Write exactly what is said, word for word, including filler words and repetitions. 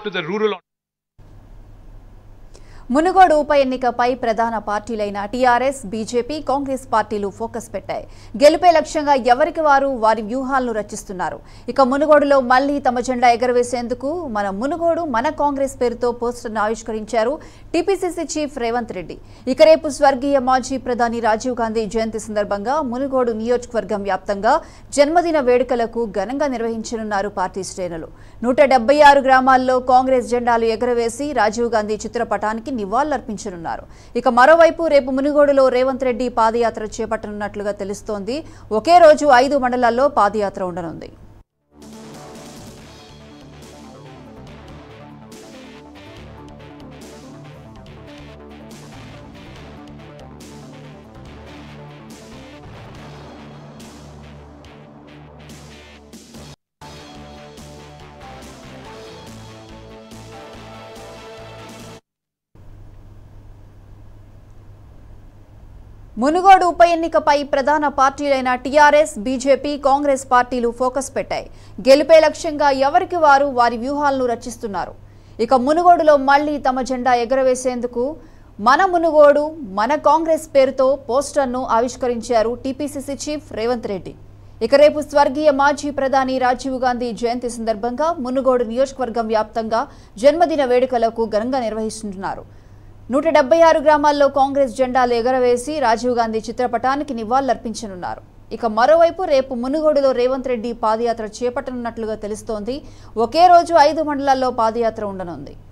to the rural. Munugode ఉప ఎన్నికపై ప్రధాన పార్టీలైన TRS, BJP, Congress పార్టీలు ఫోకస్ పెట్టాయి. గెలుపే లక్ష్యంగా ఎవరికి వారు వారి వ్యూహాలను రచిస్తున్నారు. ఇక మునుగోడులో మళ్లీ తమ జెండా ఎగరవేసేందుకు మన మునుగోడు మన కాంగ్రెస్ పేరుతో పోస్టర్ను ఆవిష్కరించారు టీపీసీసీ చీఫ్ రేవంత్ రెడ్డి. ఇక రేపు స్వర్గీయ మాజీ ప్రధాని రాజీవ్ గాంధీ జయంతి సందర్భంగా మునుగోడు నియోజకవర్గం వ్యాప్తంగా జన్మదిన వేడుకలకు ఘనంగా నిర్వహించనున్నారు పార్టీ శ్రేణులు. నూట డెబ్బై ఆరు గ్రామాల్లో కాంగ్రెస్ జెండాలు ఎగరవేసి రాజీవ్ గాంధీ చిత్రపటానికి నివాళులర్పించనున్నారు. ఇక మరోవైపు రేపు మునుగోడులో రేవంత్ రెడ్డి పాదయాత్ర చేపట్టనున్నట్లుగా తెలుస్తోంది. ఒకే రోజు ఐదు మండలాల్లో పాదయాత్ర ఉండనుంది. మునుగోడు ఉప ఎన్నికపై ప్రధాన పార్టీలైన టీఆర్ఎస్, బీజేపీ, కాంగ్రెస్ పార్టీలు ఫోకస్ పెట్టాయి. గెలుపే లక్ష్యంగా ఎవరికి వారు వారి వ్యూహాలను రచిస్తున్నారు. ఇక మునుగోడులో మళ్లీ తమ జెండా ఎగరవేసేందుకు మన మునుగోడు మన కాంగ్రెస్ పేరుతో పోస్టర్ను ఆవిష్కరించారు టీపీసీసీ చీఫ్ రేవంత్ రెడ్డి. ఇక రేపు స్వర్గీయ మాజీ ప్రధాని రాజీవ్ గాంధీ జయంతి సందర్భంగా మునుగోడు నియోజకవర్గం వ్యాప్తంగా జన్మదిన వేడుకలకు ఘనంగా నిర్వహిస్తున్నారు. నూట డెబ్బై ఆరు గ్రామాల్లో కాంగ్రెస్ జెండాలు ఎగరవేసి రాజీవ్ గాంధీ చిత్రపటానికి నివాళులర్పించనున్నారు. ఇక మరోవైపు రేపు మునుగోడులో రేవంత్ రెడ్డి పాదయాత్ర చేపట్టనున్నట్లుగా తెలుస్తోంది. ఒకే రోజు ఐదు మండలాల్లో పాదయాత్ర ఉండనుంది.